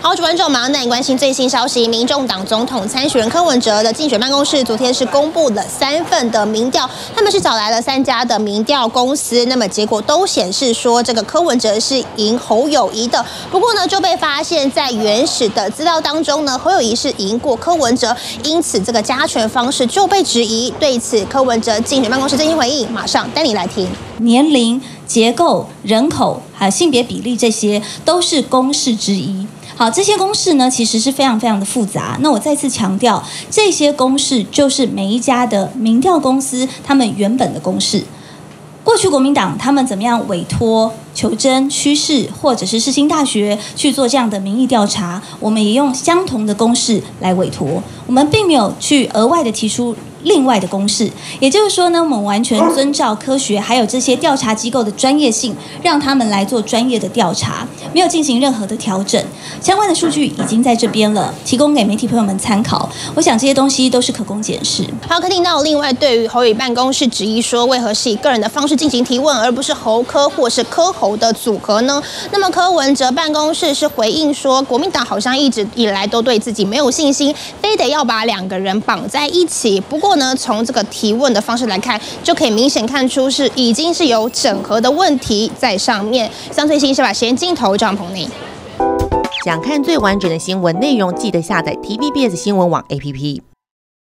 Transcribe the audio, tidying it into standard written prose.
好，主观众马上带你关心最新消息。民众党总统参选人柯文哲的竞选办公室昨天是公布了3份的民调，他们是找来了3家的民调公司，那么结果都显示说这个柯文哲是赢侯友宜的。不过呢，就被发现在原始的资料当中呢，侯友宜是赢过柯文哲，因此这个加权方式就被质疑。对此，柯文哲竞选办公室最新回应，马上带你来听。 年龄、结构、人口还有性别比例，这些都是公式之一。好，这些公式呢，其实是非常的复杂。那我再次强调，这些公式就是每一家的民调公司他们原本的公式。过去国民党他们怎么样委托求真、趋势或者是世新大学去做这样的民意调查，我们也用相同的公式来委托，我们并没有去额外的提出另外的公式，也就是说呢，我们完全遵照科学还有这些调查机构的专业性，让他们来做专业的调查，没有进行任何的调整。相关的数据已经在这边了，提供给媒体朋友们参考。我想这些东西都是可供检视。 好，可听到另外对于侯友宜办公室质疑说，为何是以个人的方式进行提问，而不是侯柯或是柯侯的组合呢？那么柯文哲办公室是回应说，国民党好像一直以来都对自己没有信心，非得要把2个人绑在一起。不过呢，从这个提问的方式来看，就可以明显看出是已经是有整合的问题在上面。相最新是把时间镜头张鹏内。 想看最完整的新闻内容，记得下载 TVBS 新闻网 APP。